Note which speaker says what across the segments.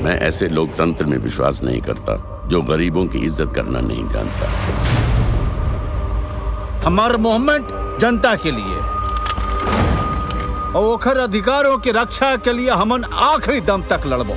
Speaker 1: मैं ऐसे लोकतंत्र में विश्वास नहीं करता जो गरीबों की इज्जत करना नहीं जानता।
Speaker 2: हमारा मूवमेंट जनता के लिए और ओखर अधिकारों की रक्षा के लिए हमन आखिरी दम तक लड़बो।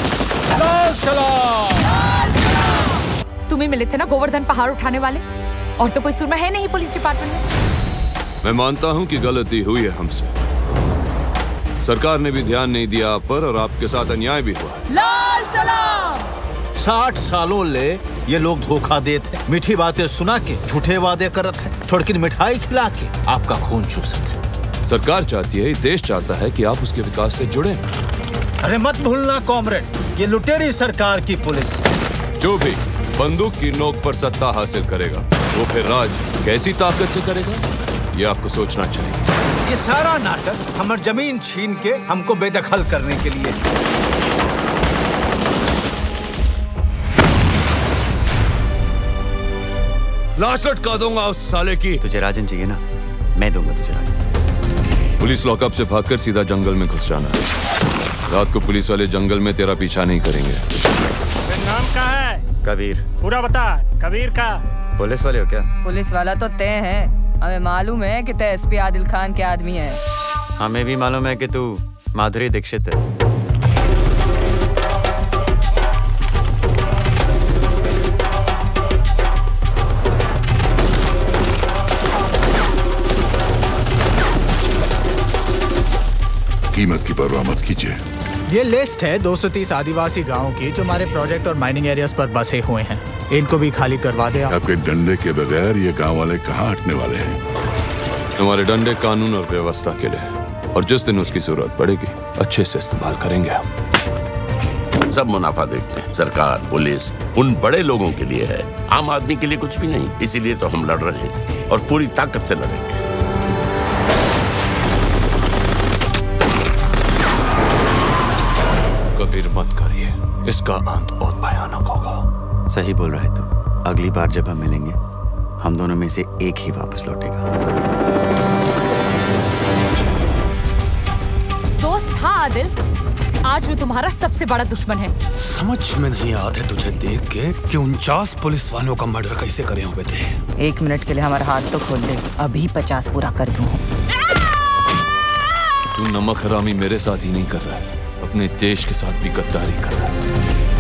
Speaker 3: तुम्हें मिले थे ना गोवर्धन पहाड़ उठाने वाले, और तो कोई सुरमा है नहीं पुलिस डिपार्टमेंट में।
Speaker 4: मैं मानता हूं कि गलती हुई है हमसे, सरकार ने भी ध्यान नहीं दिया आप पर और आपके साथ अन्याय भी हुआ।
Speaker 3: लाल सलाम।
Speaker 2: 60 सालों ले ये लोग धोखा देते, मीठी बातें सुना के झूठे वादे करत है, थोड़ी मिठाई खिला के आपका खून चूसते है।
Speaker 4: सरकार चाहती है, देश चाहता है कि आप उसके विकास से जुड़े।
Speaker 2: अरे मत भूलना कॉमरेड, ये लुटेरी सरकार की पुलिस
Speaker 4: जो भी बंदूक की नोक पर सत्ता हासिल करेगा वो फिर राज कैसी ताकत से करेगा, ये आपको सोचना चाहिए।
Speaker 2: ये सारा नाटक हमारी जमीन छीन के हमको बेदखल करने के लिए।
Speaker 4: लाश लटका दूंगा उस साले की।
Speaker 5: तुझे राजन चाहिए ना, मैं दूंगा तुझे राजन।
Speaker 4: पुलिस लॉकअप से भागकर सीधा जंगल में घुस जाना है। रात को पुलिस वाले जंगल में तेरा पीछा नहीं करेंगे।
Speaker 6: नाम क्या है?
Speaker 5: कबीर।
Speaker 6: पूरा बता। कबीर का?
Speaker 5: पुलिस वाले हो क्या?
Speaker 7: पुलिस वाला तो तय है, हमें मालूम है कि तय एसपी आदिल खान के आदमी है।
Speaker 5: हमें भी मालूम है कि तू माधुरी दीक्षित है।
Speaker 8: कीमत की परवाह मत कीजिए।
Speaker 9: ये लिस्ट है 230 आदिवासी गांवों की जो हमारे प्रोजेक्ट और माइनिंग एरियाज पर बसे हुए हैं। इनको भी खाली करवा दे आप।
Speaker 8: आपके डंडे के बगैर ये गांव वाले कहाँ हटने वाले हैं?
Speaker 4: हमारे डंडे कानून और व्यवस्था के लिए, और जिस दिन उसकी जरूरत पड़ेगी अच्छे से इस्तेमाल करेंगे हम।
Speaker 1: सब मुनाफा देखते हैं, सरकार पुलिस उन बड़े लोगों के लिए है, आम आदमी के लिए कुछ भी नहीं। इसीलिए तो हम लड़ रहे हैं और पूरी ताकत से लड़ेंगे।
Speaker 4: कबीर मत करिए, इसका अंत बहुत भयानक होगा।
Speaker 5: सही बोल रहा है तू। अगली बार जब हम मिलेंगे हम दोनों में से एक ही वापस लौटेगा।
Speaker 3: दोस्त था आदिल, आज वो तुम्हारा सबसे बड़ा दुश्मन है।
Speaker 10: समझ में नहीं आता तुझे देख के कि 49 पुलिस वालों का मर्डर कैसे करे हुए थे।
Speaker 7: 1 मिनट के लिए हमारा हाथ तो खोल दे, अभी 50 पूरा कर दूं।
Speaker 4: तू नमक हरामी मेरे साथ ही नहीं कर रहा है, अपने देश के साथ भी गद्दारी कर रहा है।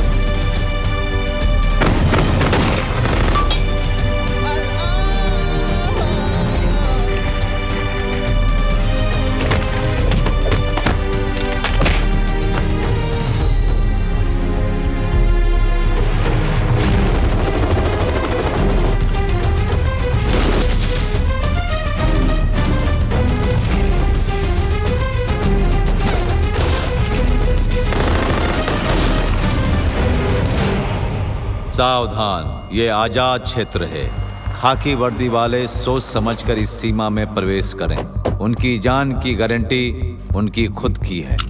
Speaker 2: सावधान, ये आजाद क्षेत्र है। खाकी वर्दी वाले सोच समझकर इस सीमा में प्रवेश करें। उनकी जान की गारंटी उनकी खुद की है।